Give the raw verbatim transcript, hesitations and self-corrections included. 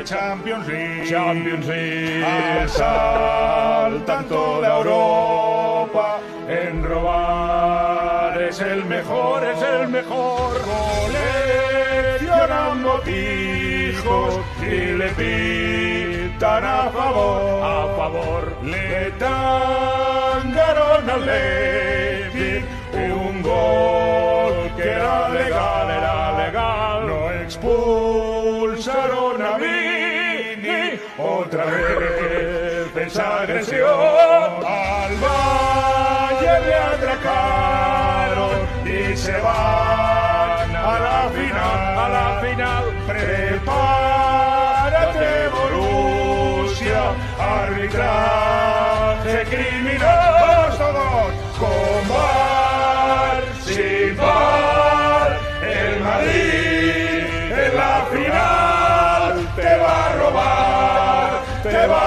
de Champions League. Champions League. Asaltan toda Europa. En robar es el mejor, es el mejor. Coleccionan botijos y le pitan a favor. A favor. Le tangaron al Leipzig un gol que era legal, era legal. No expulsaron a Vini, otra vez esa agresión. Al Valle le atracaron y se van a la final, a la final. Prepárate, Borussia, arbitraje criminal. Vamos todos, con VAR, sin VAR, el Madrid en la final te va a robar, te va